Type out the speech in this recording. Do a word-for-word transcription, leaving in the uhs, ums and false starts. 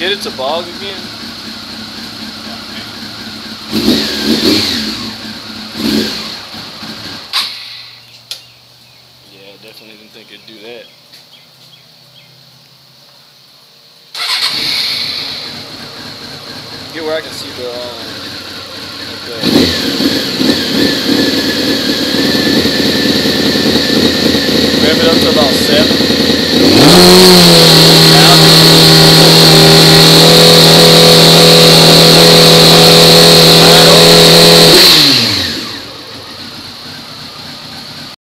Get it to bog again. Yeah, definitely didn't think it'd do that. Get where I can see the, um, okay. Rev it up to about seven.